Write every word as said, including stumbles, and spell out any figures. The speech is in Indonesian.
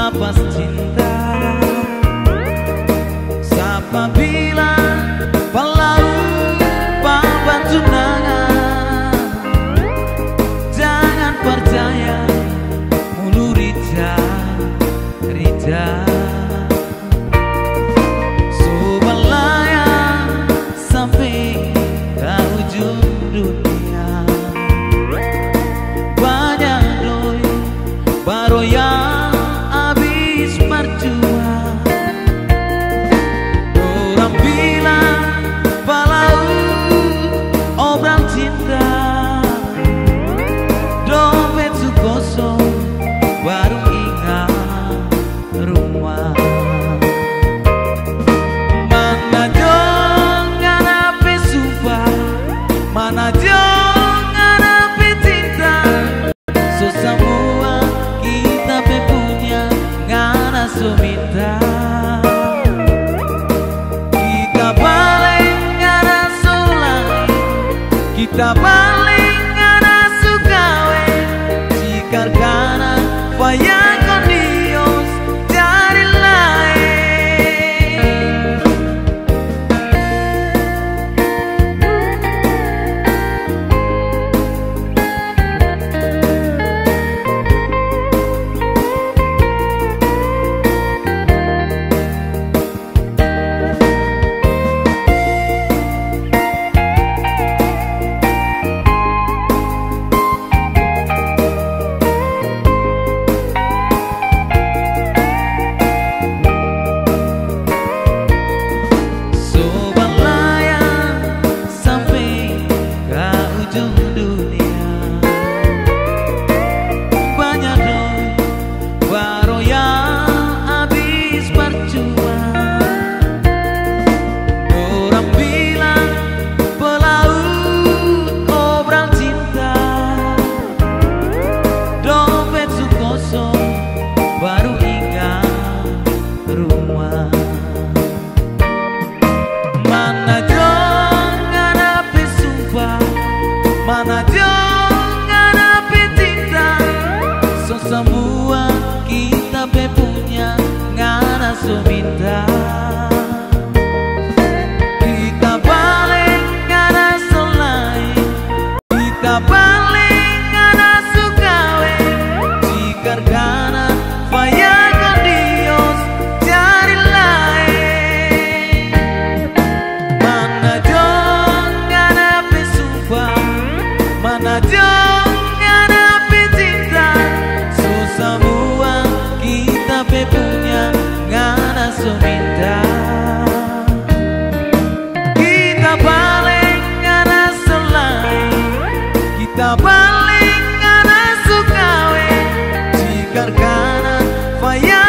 lapas cinta. Siapa bilang palau papan tunangan, jangan percaya mulu Rija, Rija. Subelaya sampai ke ujung dunia, banyak doi baru yang habis perjuangan. Orang bilang palau obral cinta, dompet su kosong baru ingat rumah. Mana jangan apa sumpah, mana jangan apa cinta. So semua kita punya ngana so minta. Kita paling ngana so lain, kita paling ngana suka we. Jika kana faya con Dios dari lain. Subelaya sampai ke ujung dunia, banyak doi baru yang habis perjuangan. Orang bilang pelaut obral cinta, dompet su kosong baru ingat rumah. Mana jangan apa sumpah, mana jangan apa cinta. So semua kita punya ngana so minta. Kita paling ngana selain, kita paling ngana suka we. Jika kana faya con Dios dari lain. Mana jangan apa sumpah, mana jangan apa cinta. So semua kita punya ngana so minta. Kita paling ngana selain, kita paling ngana suka we. Jika kana faya